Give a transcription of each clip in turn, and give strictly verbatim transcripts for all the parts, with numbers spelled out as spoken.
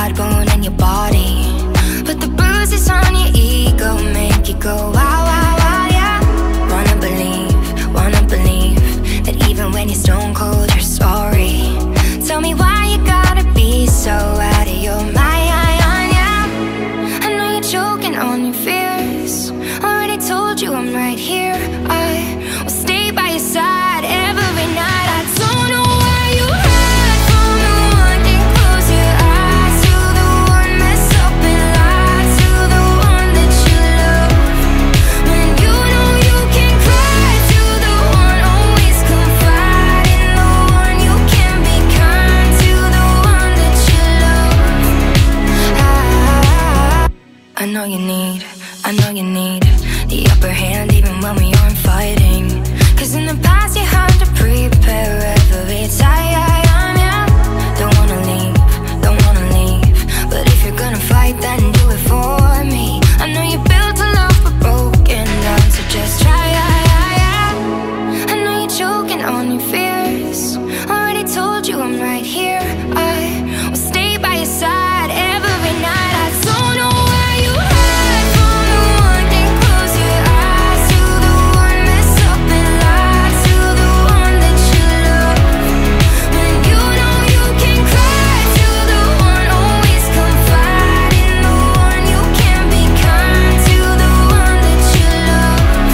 bone in your body, but the bruises on your ego make you go wow, wow, wow, yeah. Wanna believe, wanna believe that even when you're stone cold, you're sorry. Tell me why you gotta be so out of your mind, yeah. I know you're choking on your fears. Already told you I'm right here. I will stay by your side every night. I don't know why you hide from the one. Can close your eyes to the one mess up and lie to the one that you love. When you know you can cry to the one, always confide in the one. You can be kind to the one that you love. I, I know you need, I know you need the upper hand even when we aren't fighting. Cause in the past you had to prepare every time, yeah. Don't wanna leave, don't wanna leave, but if you're gonna fight then do it for me. I know you built a love but broken down, so just try, yeah, yeah. I know you're choking on your fears. Already told you I'm right here. I will stay by your side every night. I don't know why you hide from the one. Can close your eyes to the one mess up and lie to the one that you love. When you know you can cry to the one, always confide in the one. You can be kind to the one that you love.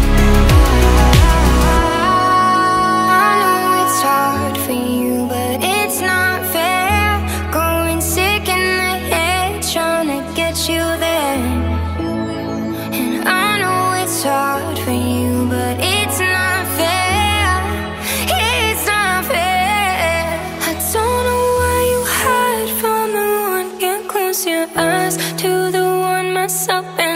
I know it's hard for you, but it's not fair. Going sick in the head, trying to get you there. And I know it's hard for you, but it's not fair. It's not fair. I don't know why you hide from the one. Can't close your eyes to the one mess up and